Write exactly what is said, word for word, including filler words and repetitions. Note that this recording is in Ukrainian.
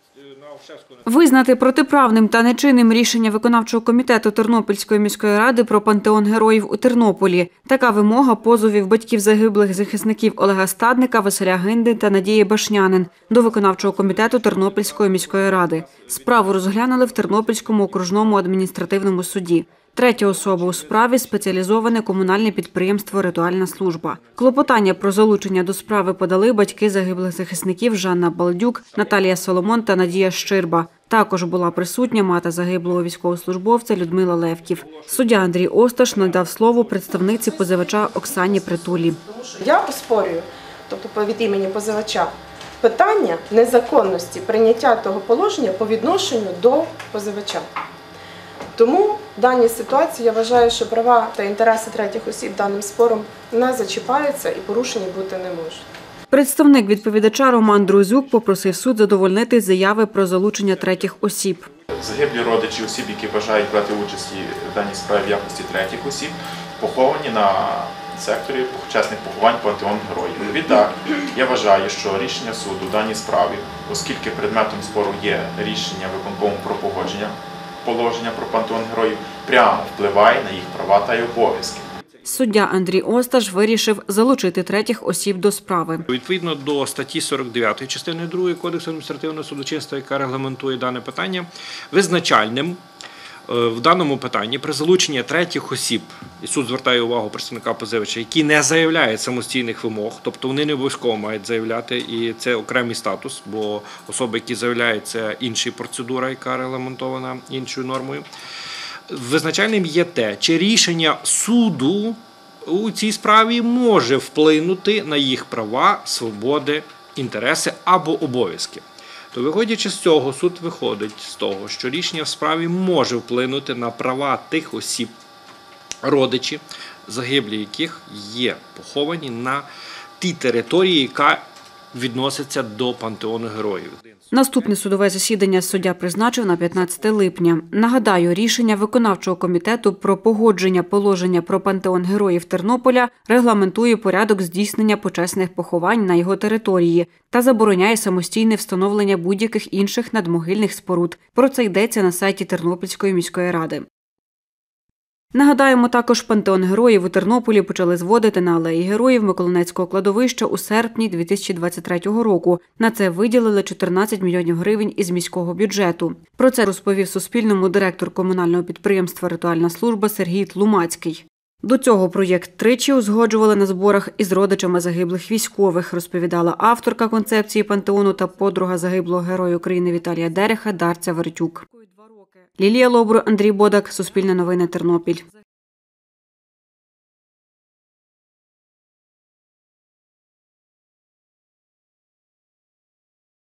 Визнати протиправним та нечинним рішення виконавчого комітету Тернопільської міської ради про пантеон героїв у Тернополі. Така вимога позовів батьків загиблих захисників Олега Стадника, Василя Гинди та Надії Башнянин до виконавчого комітету Тернопільської міської ради. Справу розглянули в Тернопільському окружному адміністративному суді. Третя особа у справі – спеціалізоване комунальне підприємство «Ритуальна служба». Клопотання про залучення до справи подали батьки загиблих захисників Жанна Балдюк, Наталія Соломон та Надія Щирба. Також була присутня мати загиблого військовослужбовця Людмила Левків. Суддя Андрій Осташ надав слово представниці позивача Оксані Притулі. Я оспорюю, тобто від імені позивача, питання незаконності прийняття того положення по відношенню до позивача. Тому в даній ситуації я вважаю, що права та інтереси третіх осіб даним спором не зачіпаються і порушені бути не можуть. Представник відповідача Роман Друзюк попросив суд задовольнити заяви про залучення третіх осіб. Загиблі родичі осіб, які бажають брати участь в даній справі в якості третіх осіб, поховані на секторі почесних поховань пантеон героїв. Відтак, я вважаю, що рішення суду в даній справі, оскільки предметом спору є рішення виконкому про погодження положення про пантеон героїв, прямо впливає на їх права та й обов'язки. Суддя Андрій Осташ вирішив залучити третіх осіб до справи. Відповідно до статті сорок дев'ятої частини другої Кодексу адміністративного судочинства, яка регламентує дане питання, визначальним в даному питанні при залученні третіх осіб, і суд звертає увагу представника позивача, які не заявляють самостійних вимог, тобто вони не обов'язково мають заявляти, і це окремий статус, бо особи, які заявляють, це інша процедура, яка регламентована іншою нормою. Визначальним є те, чи рішення суду у цій справі може вплинути на їх права, свободи, інтереси або обов'язки. То виходячи з цього, суд виходить з того, що рішення в справі може вплинути на права тих осіб, родичі, загиблі яких є поховані на тій території, яка відноситься до пантеону героїв. Наступне судове засідання суддя призначив на п'ятнадцяте липня. Нагадаю, рішення виконавчого комітету про погодження положення про пантеон героїв Тернополя регламентує порядок здійснення почесних поховань на його території та забороняє самостійне встановлення будь-яких інших надмогильних споруд. Про це йдеться на сайті Тернопільської міської ради. Нагадаємо, також пантеон героїв у Тернополі почали зводити на алеї героїв Миколинецького кладовища у серпні дві тисячі двадцять третього року. На це виділили чотирнадцять мільйонів гривень із міського бюджету. Про це розповів Суспільному директор комунального підприємства «Ритуальна служба» Сергій Тлумацький. До цього проєкт тричі узгоджували на зборах із родичами загиблих військових, розповідала авторка концепції пантеону та подруга загиблого героя України Віталія Дереха Дарця Вертюк. Лілія Лобур, Андрій Бодак, Суспільне новини, Тернопіль.